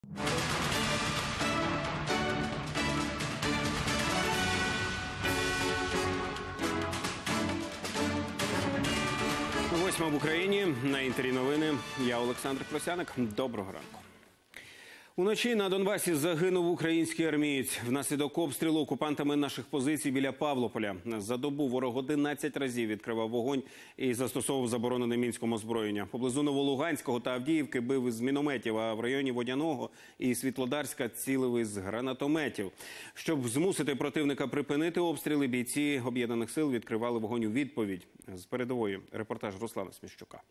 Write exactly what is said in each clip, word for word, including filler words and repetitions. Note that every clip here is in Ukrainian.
Восьма в Україні. На Інтері новини. Я Олександр Кросяник. Доброго ранку. Уночі на Донбасі загинув український армієць. Внаслідок обстрілу окупантами наших позицій біля Павлополя. За добу ворог одинадцять разів відкривав вогонь і застосовував заборонене мінському озброєння. Поблизу Новолуганського та Авдіївки бив із мінометів, а в районі Водяного і Світлодарська цілив із гранатометів. Щоб змусити противника припинити обстріли, бійці Об'єднаних сил відкривали вогонь у відповідь. З передової репортаж Руслана Сміщука.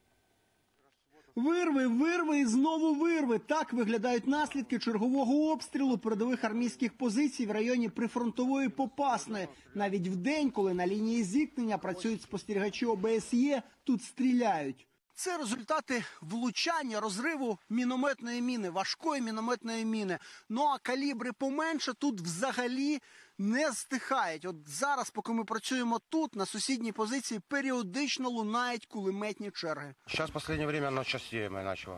Вирви, вирви і знову вирви. Так виглядають наслідки чергового обстрілу передових армійських позицій в районі прифронтової Попасної. Навіть в день, коли на лінії зіткнення працюють спостерігачі О Б С Є, тут стріляють. Це результати влучання, розриву мінометної міни, важкої мінометної міни. Ну а калібри поменше тут взагалі не стихають. От зараз, поки ми працюємо тут, на сусідній позиції періодично лунають кулеметні черги. Зараз в останнє час воно частіше почало.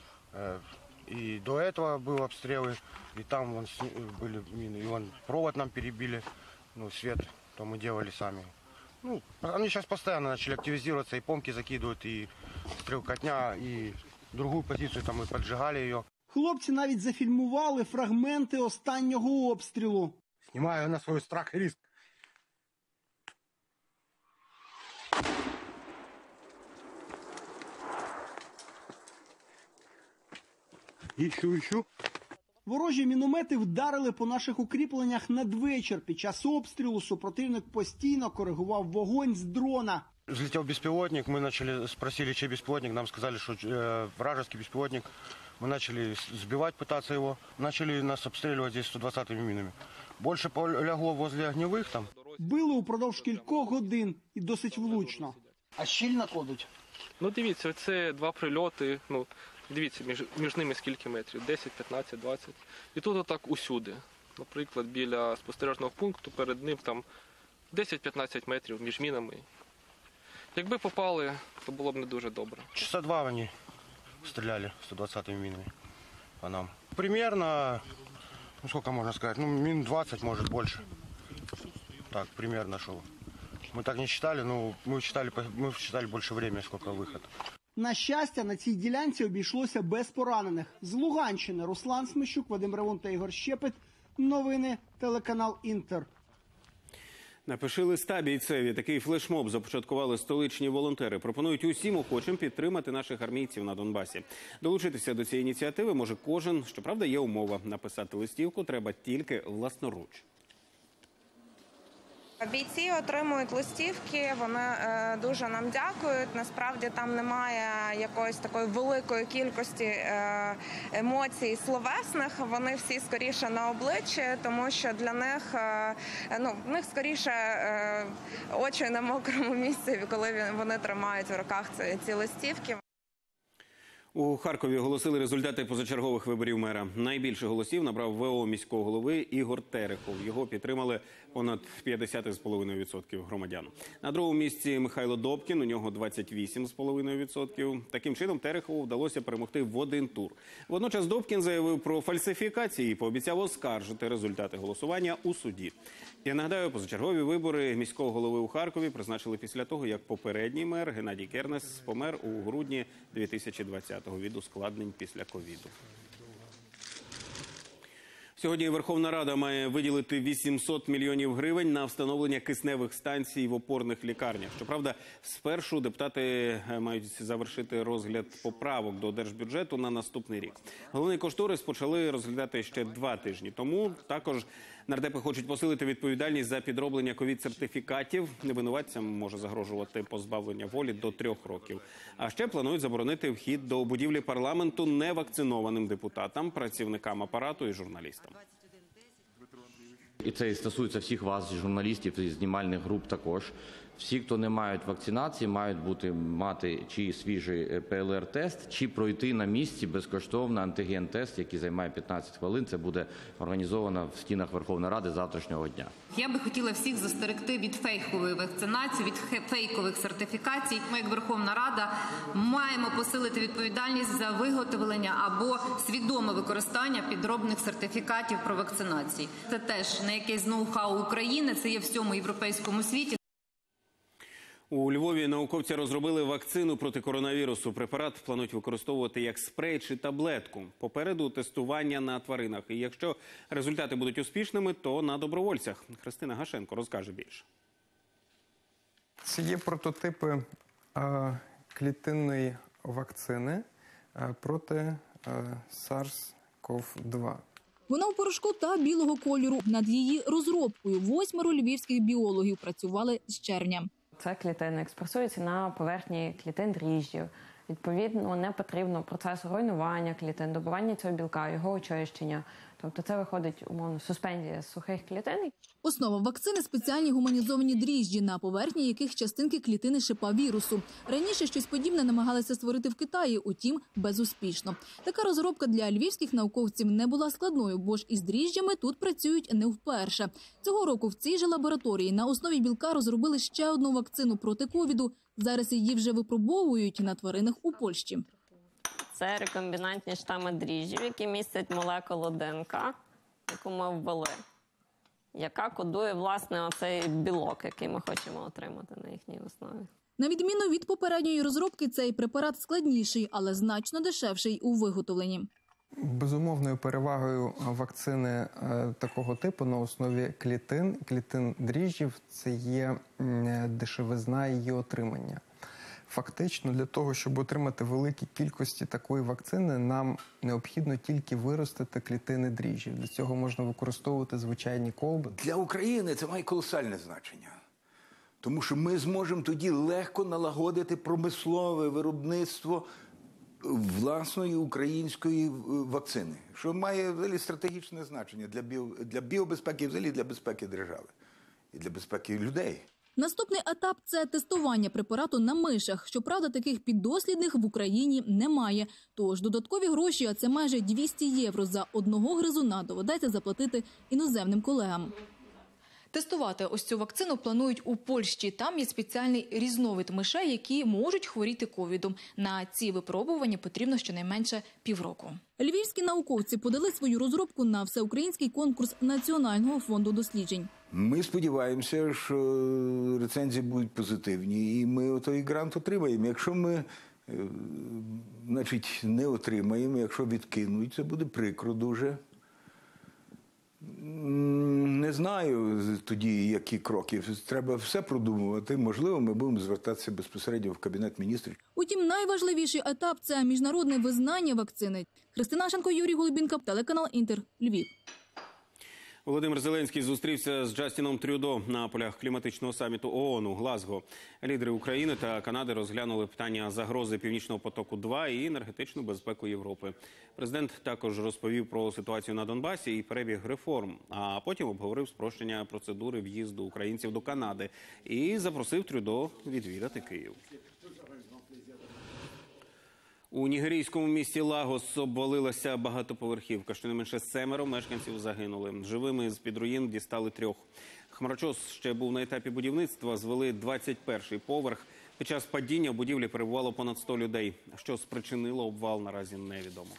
І до цього були обстріли, і там вон були міни, і вон провод нам перебили, ну, світ, то ми робили самі. Ну, они сейчас постоянно начали активизироваться, и помки закидывают, и стрелкотня, и другую позицию там мы поджигали ее. Хлопці навіть зафільмували фрагменти останнього обстрілу. Снимаю на свой страх и риск. Ищу, ищу. Ворожі міномети вдарили по наших укріпленнях надвечір. Під час обстрілу супротивник постійно коригував вогонь з дрона. Взлетел беспилотник, мы начали, спросили, чей беспилотник, нам сказали, что э, вражеский беспилотник. Мы начали сбивать, пытаться его, начали нас обстреливать здесь сто двадцятыми минами. Больше полягло возле огневых там. Били упродовж кількох годин і досить влучно. А щільно кладуть? Ну дивіться, це два прильоти, ну дивіться, між, між ними скільки метрів, десять, п'ятнадцять, двадцять. І тут отак усюди. Наприклад, біля спостережного пункту, перед ним там десять-п'ятнадцять метрів між мінами. Якби попали, то було б не дуже добре. Часа два вони стріляли сто двадцятыми минами по нам. Примерно, ну сколько можно сказать, ну мин двадцать, может больше. Так, примерно шел. Мы так не считали, но мы считали, мы считали больше времени, сколько выход. На щастя, на цій ділянці обійшлося без поранених. З Луганщини Руслан Сміщук, Вадим Ревун та Ігор Щепет. Новини, телеканал Інтер. Напиши листа бійцеві. Такий флешмоб започаткували столичні волонтери. Пропонують усім охочим підтримати наших армійців на Донбасі. Долучитися до цієї ініціативи може кожен. Щоправда, є умова. Написати листівку треба тільки власноруч. Бійці отримують листівки, вони е, дуже нам дякують. Насправді там немає якоїсь такої великої кількості е, емоцій словесних. Вони всі скоріше на обличчі, тому що для них, е, ну, в них скоріше е, очі на мокрому місці, коли вони тримають в руках ці, ці листівки. У Харкові оголосили результати позачергових виборів мера. Найбільше голосів набрав В О міського голови Ігор Терехов. Його підтримали понад п'ятдесят цілих п'ять десятих відсотка громадян. На другому місці Михайло Добкін, у нього двадцять вісім цілих п'ять десятих відсотка. Таким чином Терехову вдалося перемогти в один тур. Водночас Добкін заявив про фальсифікації і пообіцяв оскаржити результати голосування у суді. Я нагадаю, позачергові вибори міського голови у Харкові призначили після того, як попередній мер Геннадій Кернес помер у грудні дві тисячі двадцятого від ускладнень після ковіду. Сьогодні Верховна Рада має виділити вісімсот мільйонів гривень на встановлення кисневих станцій в опорних лікарнях. Щоправда, спершу депутати мають завершити розгляд поправок до держбюджету на наступний рік. Головний кошторис почали розглядати ще два тижні тому. Також нардепи хочуть посилити відповідальність за підроблення ковід-сертифікатів. Невинуватцям може загрожувати позбавлення волі до трьох років. А ще планують заборонити вхід до будівлі парламенту невакцинованим депутатам, працівникам апарату і журналістам. І це стосується всіх вас, журналістів і знімальних груп також. Всі, хто не мають вакцинації, мають бути, мати чи свіжий пе ел ар-тест, чи пройти на місці безкоштовно антиген-тест, який займає п'ятнадцять хвилин. Це буде організовано в стінах Верховної Ради завтрашнього дня. Я би хотіла всіх застерегти від фейкової вакцинації, від фейкових сертифікацій. Ми, як Верховна Рада, маємо посилити відповідальність за виготовлення або свідоме використання підробних сертифікатів про вакцинацію. Це теж не якесь ноу-хау України, це є в всьому європейському світі. У Львові науковці розробили вакцину проти коронавірусу. Препарат планують використовувати як спрей чи таблетку. Попереду тестування на тваринах. І якщо результати будуть успішними, то на добровольцях. Христина Гашенко розкаже більше. Це є прототипи е, клітинної вакцини е, проти е, сарс ков два. Вона у порошку та білого кольору. Над її розробкою восьмеро львівських біологів працювали з червня. Ця клітина експресується на поверхні клітин дріжджів. Відповідно, не потрібно процесу руйнування клітин, добування цього білка, його очищення. Тобто це виходить, умовно, суспензія з сухих клітин. Основа вакцини – спеціальні гуманізовані дріжджі, на поверхні яких частинки клітини шипа вірусу. Раніше щось подібне намагалися створити в Китаї, утім, безуспішно. Така розробка для львівських науковців не була складною, бо ж із дріжджами тут працюють не вперше. Цього року в цій же лабораторії на основі білка розробили ще одну вакцину проти ковіду. Зараз її вже випробовують на тваринах у Польщі. Це рекомбінантні штами дріжджів, які містять молекулу де ен ка, яку ми ввели, яка кодує, власне, оцей білок, який ми хочемо отримати на їхній основі. На відміну від попередньої розробки, цей препарат складніший, але значно дешевший у виготовленні. Безумовною перевагою вакцини е, такого типу на основі клітин, клітин дріжджів, це є е, дешевизна її отримання. Фактично, для того, щоб отримати великі кількості такої вакцини, нам необхідно тільки виростити клітини дріжджів. Для цього можна використовувати звичайні колби. Для України це має колосальне значення. Тому що ми зможемо тоді легко налагодити промислове виробництво власної української вакцини, що має взагалі стратегічне значення для, біо, для біобезпеки, взагалі для безпеки держави і для безпеки людей. Наступний етап – це тестування препарату на мишах. Щоправда, таких піддослідних в Україні немає. Тож додаткові гроші, а це майже двісті євро за одного гризуна, доведеться заплатити іноземним колегам. Тестувати ось цю вакцину планують у Польщі. Там є спеціальний різновид мишей, які можуть хворіти ковідом. На ці випробування потрібно щонайменше півроку. Львівські науковці подали свою розробку на всеукраїнський конкурс Національного фонду досліджень. Ми сподіваємося, що рецензії будуть позитивні і ми той грант отримаємо. Якщо ми значить, не отримаємо, якщо відкинуть, це буде прикро дуже. Не знаю тоді, які кроки. Треба все продумувати. Можливо, ми будемо звертатися безпосередньо в Кабінет міністрів. Утім, найважливіший етап – це міжнародне визнання вакцини. Христина Гашенко, Юрій Голубінка, телеканал Інтер, Львів. Володимир Зеленський зустрівся з Джастіном Трюдо на полях кліматичного саміту ООН у Глазго. Лідери України та Канади розглянули питання загрози Північного потоку-два і енергетичну безпеку Європи. Президент також розповів про ситуацію на Донбасі і перебіг реформ, а потім обговорив спрощення процедури в'їзду українців до Канади і запросив Трюдо відвідати Київ. У нігерійському місті Лагос обвалилася багатоповерхівка. Щонайменше семеро мешканців загинули. Живими з-під руїн дістали трьох. Хмарочос ще був на етапі будівництва, звели двадцять перший поверх. Під час падіння в будівлі перебувало понад сто людей. Що спричинило обвал, наразі невідомо.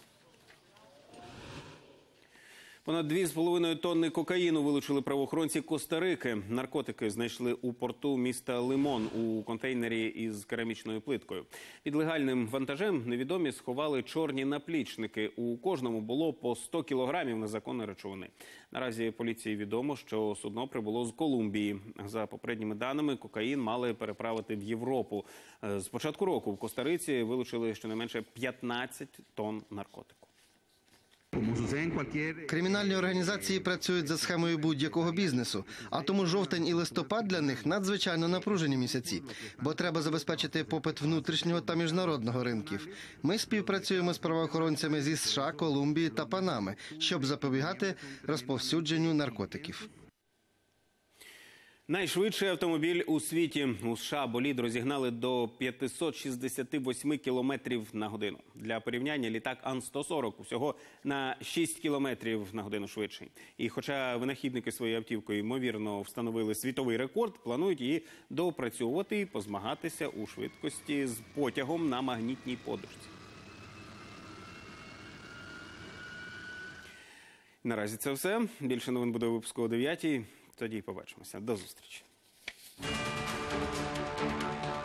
Понад дві з половиною тонни кокаїну вилучили правоохоронці Коста-Рики. Наркотики знайшли у порту міста Лимон у контейнері із керамічною плиткою. Під легальним вантажем невідомі сховали чорні наплічники. У кожному було по сто кілограмів незаконної речовини. Наразі поліції відомо, що судно прибуло з Колумбії. За попередніми даними, кокаїн мали переправити в Європу. З початку року в Коста-Риці вилучили щонайменше п'ятнадцять тонн наркотику. Кримінальні організації працюють за схемою будь-якого бізнесу, а тому жовтень і листопад для них надзвичайно напружені місяці, бо треба забезпечити попит внутрішнього та міжнародного ринків. Ми співпрацюємо з правоохоронцями зі США, Колумбії та Панами, щоб запобігати розповсюдженню наркотиків. Найшвидший автомобіль у світі. У США болід розігнали до п'ятсот шістдесят вісім кілометрів на годину. Для порівняння, літак Ан сто сорок усього на шість кілометрів на годину швидший. І хоча винахідники своєю автівкою, ймовірно, встановили світовий рекорд, планують її доопрацьовувати і позмагатися у швидкості з потягом на магнітній подушці. Наразі це все. Більше новин буде у випуску о дев'ятій. Тоді побачимося. До зустрічі.